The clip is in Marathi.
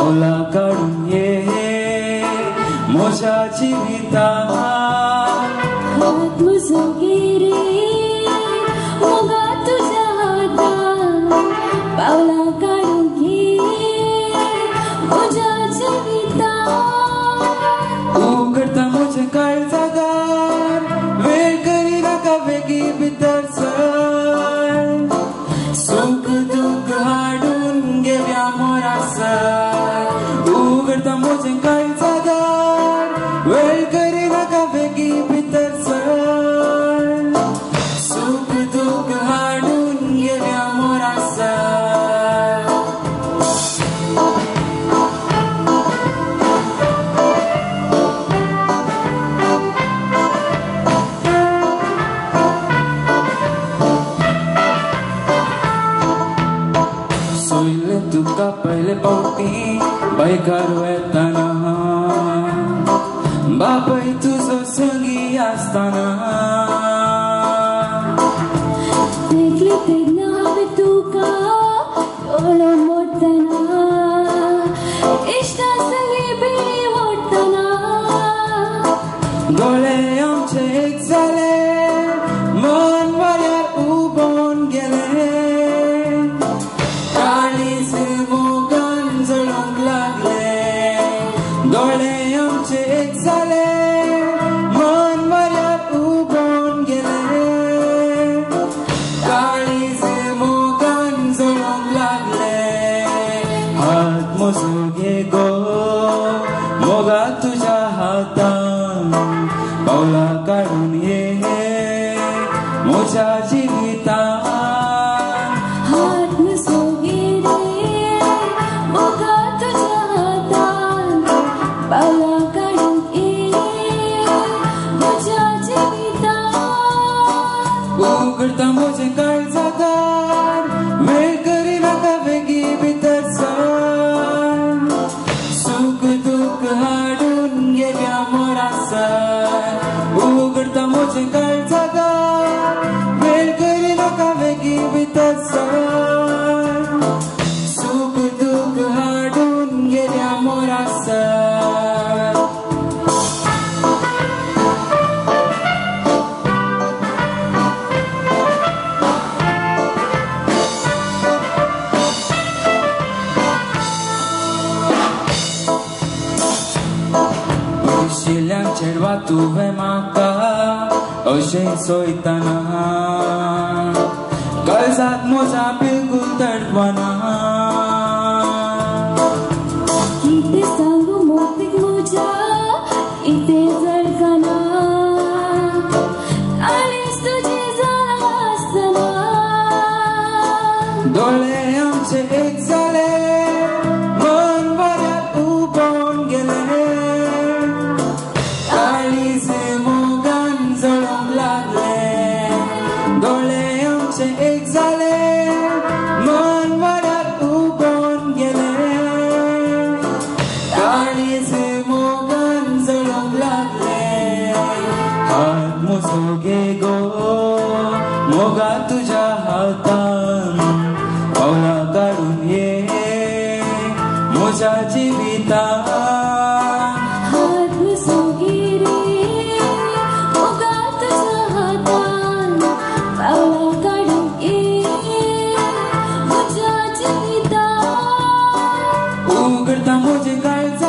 पावला काढून ये मोजा जीविता हात मुझे रे मोगा तुझ्या हातात पावला काढून घे मोजा जीविता उघडता मोजे काळजादार वेळ करी नका वेगी भितर सर सुख दुःख हाडून गेल्या मोरासर उघडता मोजे काळजादार वेळ करी नका वेगी भितर सर सुख दुःख हाडून गेल्या मोरासर सोयले तुका पहिले पावटी बैकार येताना बापाय तुझो संगी असताना देखले तेन्ना हांवें तुका डोळो मोडटना इश्टा संगी बिळी मोडटना डोळे आमचे एक जाले मन वाऱ्यार उबोन गेले काळीज मोगान जळोंक लागले डोळे आमचे एक जाले मन वाऱ्यार उबोन गेले काळीज मोगान जळोंक लागले हात मोजून घे गो मोगा तुझ्या हातान पावला काढून ये मोजा जीवितान हात मुझे रे मोगा तुझ्या हातात पावला काढून घे मोजा जीविता उघडता मोजे काळजादार वेळ करी नका वेगी भितर सर सुख दुःख हाडून गेल्या मोरासर उघडता मोजे काळजादार वेळ करी नका वेगी भितर सर सुख दुःख हाडून गेल्या मोरासर शिल्यांक चेडवा तुवें म्हाका अशें सोयतना काळजांत मोजा बिलकुल तडपना कितें सांगू मोतीक म्हज्या कितें जळकना आनीच तुजी जाणा आसतना डोळे आमचे एक जाले मन वाऱ्यार उबोन गेले काळीज मोगान जळोंक लागले डोळे आमचे एक जाले मन वाऱ्यार उबोन गेले काळीज मोगान जळोंक लागले हात मोजो घे गो मोगा तुझ्या हातान पावला काढून ये मोजा जीवितान हात मुझे रे मोगा तुझ्या हातात पावला काढून घे मोजा जीविता उघडता मोजे काळजादार